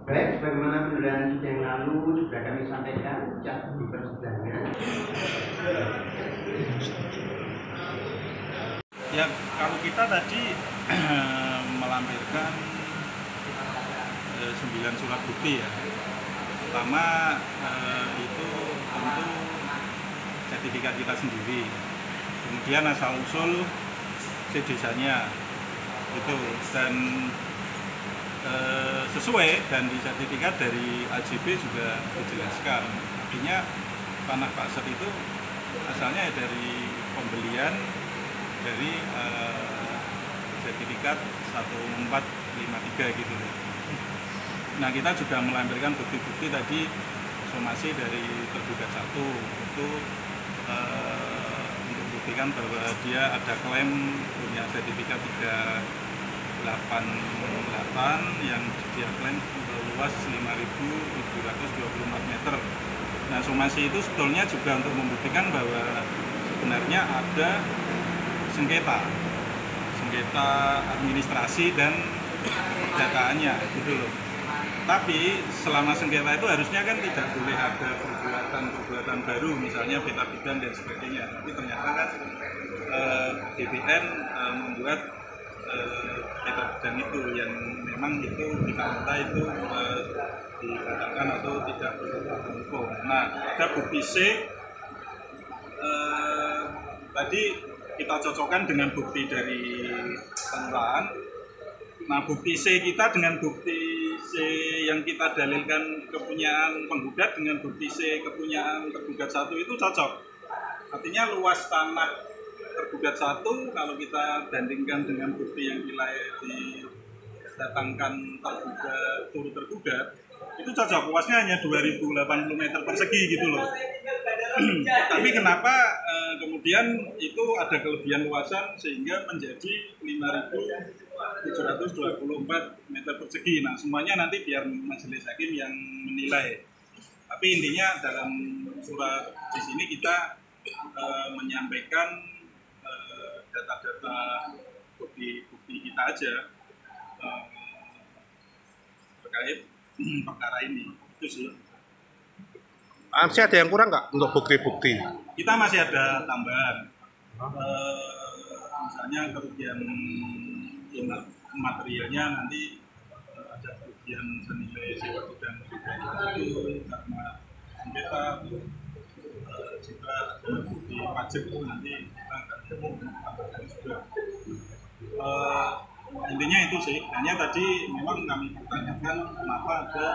Baik, sebagaimana penundaan yang lalu sudah kami sampaikan di persidangan. Ya, kalau kita tadi melampirkan 9 surat bukti ya. Pertama itu tentu sertifikat kita sendiri. Kemudian asal usul desanya itu, dan sesuai, dan di sertifikat dari AJB juga dijelaskan. Artinya tanah Pak Set itu asalnya dari pembelian dari sertifikat 1453 gitu. Nah, kita juga melampirkan bukti-bukti tadi, somasi dari tergugat 1 itu untuk buktikan bahwa dia ada klaim punya sertifikat 388 yang dia klaim luas 5.724 meter. Nah, somasi itu sebetulnya juga untuk membuktikan bahwa sebenarnya ada sengketa administrasi dan perdataannya gitu loh. Tapi selama sengketa itu harusnya kan tidak boleh ada perbuatan baru, misalnya peta bidang dan sebagainya. Tapi ternyata kan BPN membuat peta bidang itu yang memang itu dikata itu dibatalkan atau tidak berkekuatan hukum. Nah, ada bukti C tadi kita cocokkan dengan bukti dari kelurahan. Nah, bukti C kita dengan bukti C yang kita dalilkan kepunyaan penggugat dengan bukti C kepunyaan tergugat 1 itu cocok. Artinya luas tanah tergugat 1 kalau kita bandingkan dengan bukti yang didatangkan turut tergugat itu cocok, luasnya hanya 2080 meter persegi gitu loh. Tapi kenapa kemudian itu ada kelebihan luasan sehingga menjadi 5.724 meter persegi. Nah, semuanya nanti biar majelis hakim yang menilai. Tapi intinya dalam surat di sini kita menyampaikan data-data bukti kita aja terkait perkara ini. Itu sih. Masih ada yang kurang nggak untuk bukti-bukti? Kita masih ada tambahan. Misalnya kerugian materialnya nanti ada kerugian senilai sewa gudang itu karena sengketa, jika ada bukti pajak itu nanti kita akan tambahkan juga. Intinya itu sih, hanya tadi memang kami pertanyakan kenapa ada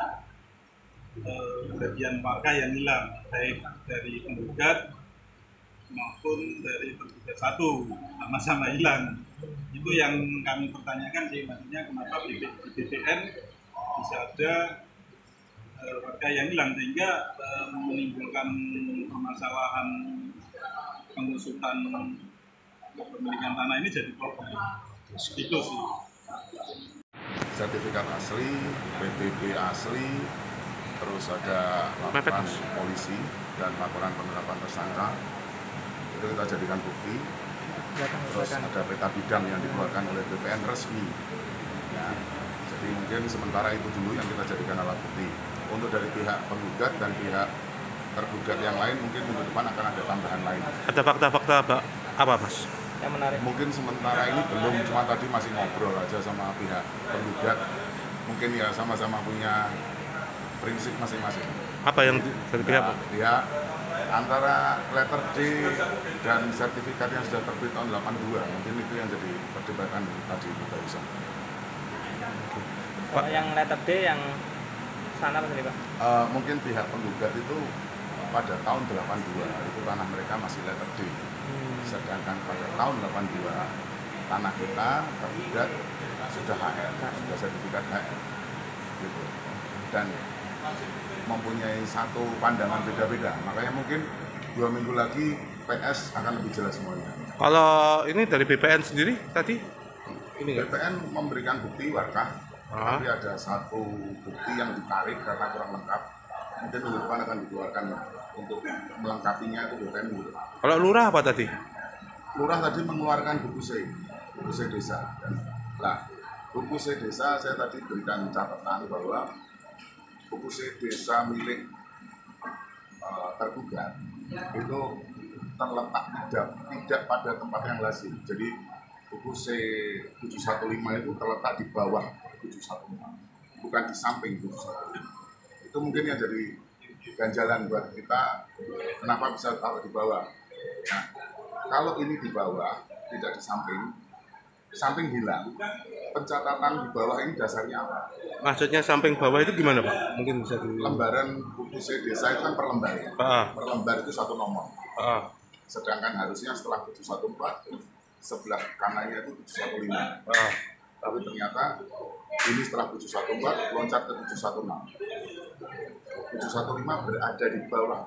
bagian warga yang hilang, baik dari penggugat maupun dari tergugat 1 sama-sama hilang. Itu yang kami pertanyakan sih, maksudnya kenapa di BPN bisa ada warga yang hilang sehingga menimbulkan permasalahan pengusutan kepemilikan tanah ini jadi problem. Itu sih. Sertifikat asli, PTP asli, terus ada laporan polisi dan laporan penetapan tersangka, itu kita jadikan bukti. Terus ada peta bidang yang dikeluarkan oleh BPN resmi ya, jadi mungkin sementara itu dulu yang kita jadikan alat bukti. Untuk dari pihak penggugat dan pihak tergugat yang lain mungkin minggu depan akan ada tambahan lain. Ada fakta-fakta apa Mas? Yang menarik. Mungkin sementara ini belum, cuma tadi masih ngobrol aja sama pihak penggugat. Mungkin ya sama-sama punya prinsip masing-masing. Apa yang dari pihak? Ya, antara letter D dan sertifikat yang sudah terbit tahun 82, mungkin itu yang jadi perdebatan tadi itu barusan. Pak, yang letter D yang sana apa tadi Pak? Mungkin pihak penggugat itu pada tahun 82 itu tanah mereka masih letter D. Sedangkan pada tahun 82 tanah kita tergugat sudah HR, sudah sertifikat HR gitu. Dan mempunyai satu pandangan beda-beda, makanya mungkin 2 minggu lagi PS akan lebih jelas semuanya. Kalau ini dari BPN sendiri tadi? Ini BPN memberikan bukti warkah, tapi ada satu bukti yang ditarik karena kurang lengkap. Mungkin minggu depan akan dikeluarkan untuk melengkapinya itu BPN minggu depan. Kalau lurah apa tadi? Lurah tadi mengeluarkan buku C desa. Nah, buku C desa saya tadi berikan catatan bahwa buku C desa milik tergugat itu terletak tidak pada tempat yang lazim. Jadi buku C 715 itu terletak di bawah 715, bukan di samping 715. Itu mungkin yang jadi ganjalan buat kita, kenapa bisa taruh di bawah. Nah, kalau ini di bawah, tidak di samping hilang, pencatatan di bawah ini dasarnya apa? Maksudnya samping bawah itu gimana Pak? Mungkin bisa di... Lembaran buku C desa itu kan per lembar ya? Per lembar itu 1 nomor. Sedangkan harusnya setelah 714, sebelah kanannya itu 715. Tapi ternyata ini setelah 714 loncat ke 716. 715 berada di bawah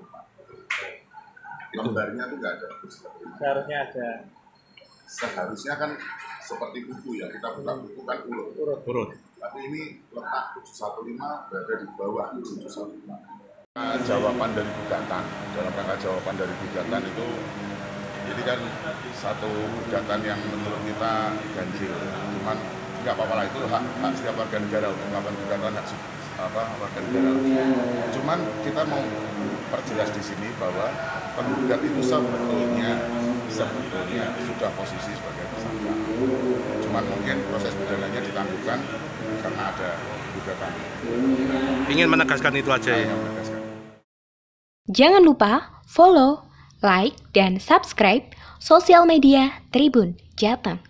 714. Lembarnya itu nggak ada 715. Seharusnya ada. Seharusnya kan seperti buku ya, kita buka buku kan urut. Tapi ini letak 715 berada di bawah 715. Jawaban dari gugatan, dalam rangka jawaban dari gugatan itu, ini kan satu gugatan yang menurut kita ganjil, cuman nggak apa-apa lah, itu hak setiap warga negara untuk melakukan gugatan, warga negara. Cuman kita mau perjelas di sini bahwa penggugat itu sebetulnya sudah posisi sebagai tersangka. Cuman mungkin proses pidananya ditangguhkan karena ada gugatan. Ingin menegaskan itu aja ya. Jangan lupa follow, like, dan subscribe sosial media Tribun Jateng.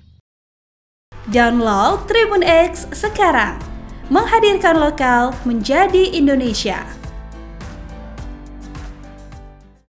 Download Tribun X sekarang, menghadirkan lokal menjadi Indonesia.